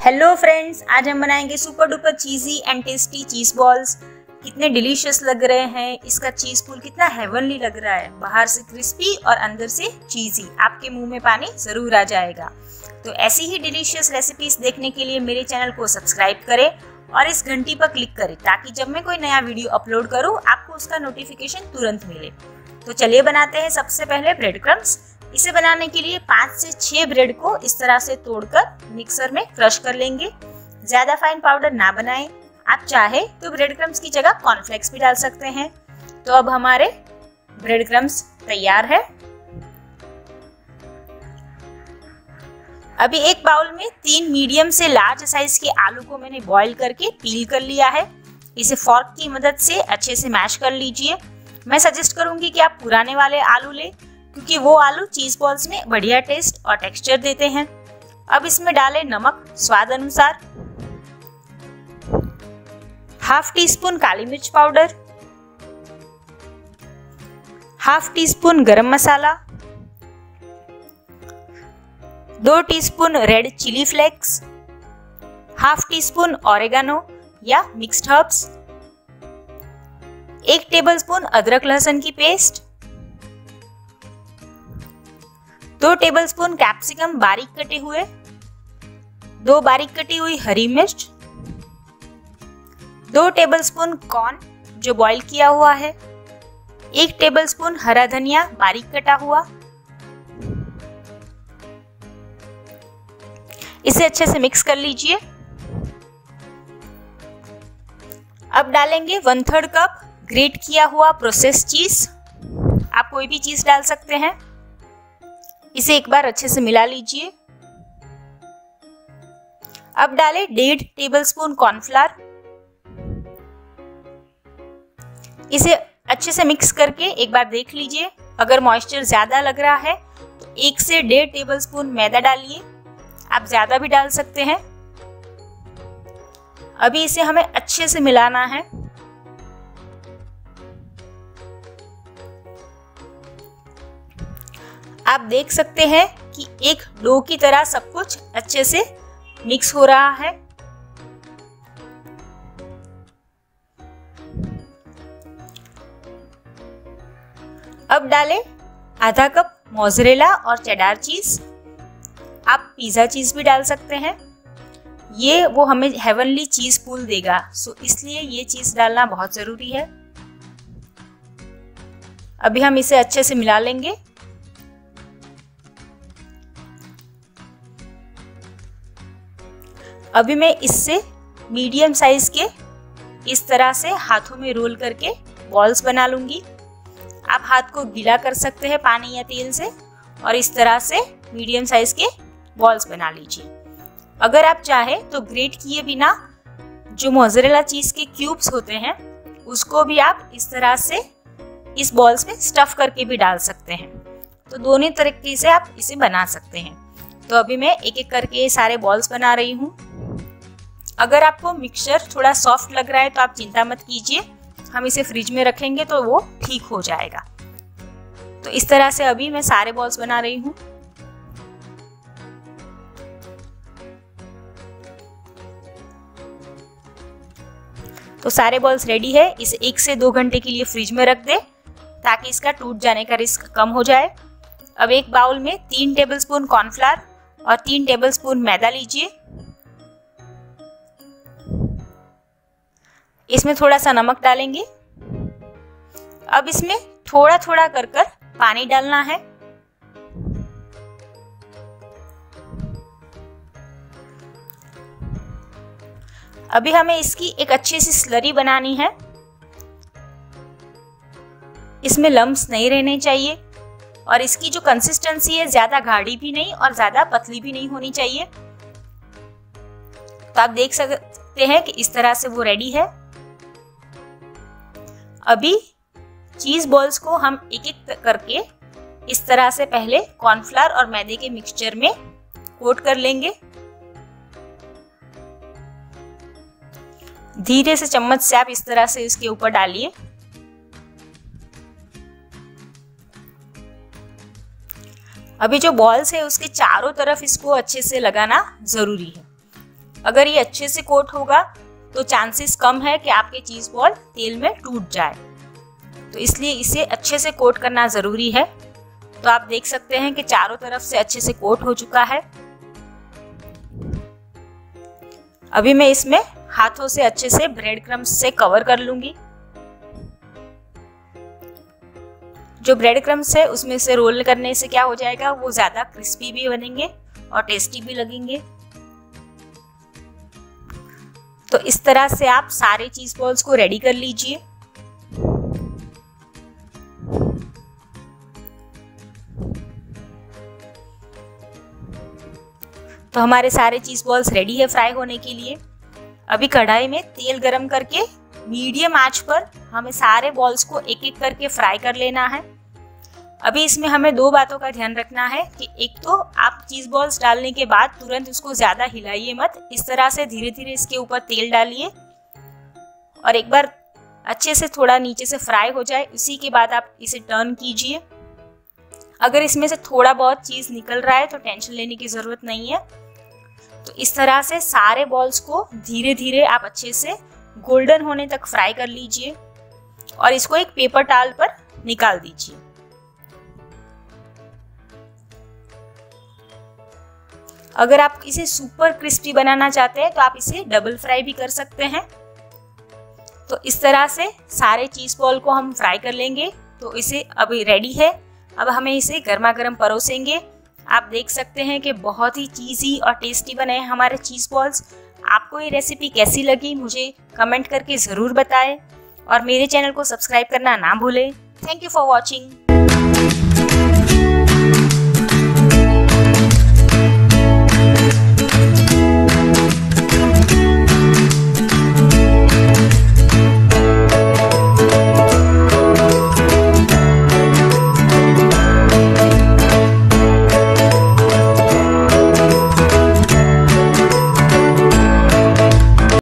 Hello friends, आज हम बनाएंगे super duper cheesy and tasty cheese balls. कितने डिलीशियस लग रहे हैं। इसका चीज पूल कितना हेवनली लग रहा है, बाहर से क्रिस्पी और अंदर से चीजी। आपके मुंह में पानी जरूर आ जाएगा। तो ऐसी ही डिलीशियस रेसिपीज देखने के लिए मेरे चैनल को सब्सक्राइब करें और इस घंटी पर क्लिक करें ताकि जब मैं कोई नया वीडियो अपलोड करूँ आपको उसका नोटिफिकेशन तुरंत मिले। तो चलिए बनाते हैं सबसे पहले ब्रेड क्रम्स। इसे बनाने के लिए 5 से 6 ब्रेड को इस तरह से तोड़कर मिक्सर में क्रश कर लेंगे। ज्यादा फाइन पाउडर ना बनाएं। आप चाहे तो ब्रेड क्रम्स की जगह कॉर्नफ्लेक्स भी डाल सकते हैं। तो अब हमारे ब्रेड क्रम्स तैयार है। अभी एक बाउल में 3 मीडियम से लार्ज साइज के आलू को मैंने बॉईल करके पील कर लिया है। इसे फॉर्क की मदद से अच्छे से मैश कर लीजिए। मैं सजेस्ट करूंगी कि आप पुराने वाले आलू लें क्योंकि वो आलू चीज बॉल्स में बढ़िया टेस्ट और टेक्सचर देते हैं। अब इसमें डालें नमक स्वाद अनुसार, हाफ टी स्पून काली मिर्च powder, half teaspoon garam masala, 2 teaspoon red chilli flakes, half teaspoon oregano या मिक्स्ड हर्ब्स, 1 टेबलस्पून अदरक लहसुन की पेस्ट, 2 टेबलस्पून कैप्सिकम बारीक कटे हुए, 2 बारीक कटी हुई हरी मिर्च, 2 टेबलस्पून कॉर्न जो बॉईल किया हुआ है, 1 टेबलस्पून हरा धनिया बारीक कटा हुआ। इसे अच्छे से मिक्स कर लीजिए। अब डालेंगे 1/3 कप ग्रेट किया हुआ प्रोसेस्ड चीज। आप कोई भी चीज डाल सकते हैं। इसे एक बार अच्छे से मिला लीजिए। अब डालें 1.5 टेबलस्पून कॉर्नफ्लोर। इसे अच्छे से मिक्स करके एक बार देख लीजिए। अगर मॉइस्चर ज्यादा लग रहा है तो 1 से 1.5 टेबलस्पून मैदा डालिए। आप ज्यादा भी डाल सकते हैं। अभी इसे हमें अच्छे से मिलाना है। आप देख सकते हैं कि एक डो की तरह सब कुछ अच्छे से मिक्स हो रहा है। अब डालें आधा कप मोज़रेला और चेडार चीज। आप पिज़्ज़ा चीज भी डाल सकते हैं। ये वो हमें हेवनली चीज पूल देगा, सो इसलिए ये चीज डालना बहुत जरूरी है। अभी हम इसे अच्छे से मिला लेंगे। अभी मैं इससे मीडियम साइज के इस तरह से हाथों में रोल करके बॉल्स बना लूंगी। आप हाथ को गीला कर सकते हैं पानी या तेल से और इस तरह से मीडियम साइज के बॉल्स बना लीजिए। अगर आप चाहें तो ग्रेट किए बिना जो मोज़रेला चीज के क्यूब्स होते हैं उसको भी आप इस तरह से इस बॉल्स में स्टफ करके भी डाल सकते हैं। तो दोनों तरीके से आप इसे बना सकते हैं। तो अभी मैं एक एक करके सारे बॉल्स बना रही हूँ। अगर आपको मिक्सचर थोड़ा सॉफ्ट लग रहा है तो आप चिंता मत कीजिए, हम इसे फ्रिज में रखेंगे तो वो ठीक हो जाएगा। तो इस तरह से अभी मैं सारे बॉल्स बना रही हूँ। तो सारे बॉल्स रेडी है। इसे 1 से 2 घंटे के लिए फ्रिज में रख दे ताकि इसका टूट जाने का रिस्क कम हो जाए। अब एक बाउल में 3 टेबलस्पून कॉर्नफ्लोर और 3 टेबलस्पून मैदा लीजिए। इसमें थोड़ा सा नमक डालेंगे। अब इसमें थोड़ा थोड़ा कर पानी डालना है। अभी हमें इसकी एक अच्छी सी स्लरी बनानी है। इसमें लम्प्स नहीं रहने चाहिए और इसकी जो कंसिस्टेंसी है ज्यादा गाढ़ी भी नहीं और ज्यादा पतली भी नहीं होनी चाहिए। तो आप देख सकते हैं कि इस तरह से वो रेडी है। अभी चीज बॉल्स को हम एक एक करके इस तरह से पहले कॉर्नफ्लोर और मैदे के मिक्सचर में कोट कर लेंगे। धीरे से चम्मच से आप इस तरह से इसके ऊपर डालिए। अभी जो बॉल्स है उसके चारों तरफ इसको अच्छे से लगाना जरूरी है। अगर ये अच्छे से कोट होगा तो चांसेस कम है कि आपके चीज बॉल तेल में टूट जाए, तो इसलिए इसे अच्छे से कोट करना जरूरी है। तो आप देख सकते हैं कि चारों तरफ से अच्छे से कोट हो चुका है। अभी मैं इसमें हाथों से अच्छे से ब्रेड क्रम्स से कवर कर लूंगी। जो ब्रेड क्रम्स है उसमें से रोल करने से क्या हो जाएगा, वो ज्यादा क्रिस्पी भी बनेंगे और टेस्टी भी लगेंगे। तो इस तरह से आप सारे चीज बॉल्स को रेडी कर लीजिए। तो हमारे सारे चीज बॉल्स रेडी है फ्राई होने के लिए। अभी कढ़ाई में तेल गरम करके मीडियम आंच पर हमें सारे बॉल्स को एक एक करके फ्राई कर लेना है। अभी इसमें हमें दो बातों का ध्यान रखना है कि एक तो आप चीज बॉल्स डालने के बाद तुरंत उसको ज्यादा हिलाइए मत, इस तरह से धीरे धीरे इसके ऊपर तेल डालिए और एक बार अच्छे से थोड़ा नीचे से फ्राई हो जाए उसी के बाद आप इसे टर्न कीजिए। अगर इसमें से थोड़ा बहुत चीज निकल रहा है तो टेंशन लेने की जरूरत नहीं है। तो इस तरह से सारे बॉल्स को धीरे धीरे आप अच्छे से गोल्डन होने तक फ्राई कर लीजिए और इसको एक पेपर टॉवल पर निकाल दीजिए। अगर आप इसे सुपर क्रिस्पी बनाना चाहते हैं तो आप इसे डबल फ्राई भी कर सकते हैं। तो इस तरह से सारे चीज बॉल को हम फ्राई कर लेंगे। तो इसे अभी रेडी है। अब हमें इसे गर्मा गर्म परोसेंगे। आप देख सकते हैं कि बहुत ही चीज़ी और टेस्टी बने हैं हमारे चीज़ बॉल्स। आपको ये रेसिपी कैसी लगी मुझे कमेंट करके ज़रूर बताएं और मेरे चैनल को सब्सक्राइब करना ना भूलें। Thank you for watching.